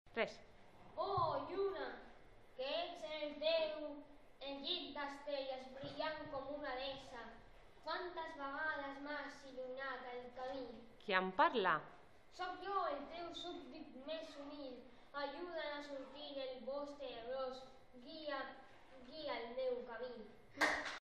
3. Oh, lluna, que ets el Déu en llit d'estrelles brillant com una deessa, quantes vegades m'has il·luminat el camí. Qui em parla? Soc jo, el teu súbdit més humil, ajuda'm a sortir del bosc tenebrós, guia el meu camí.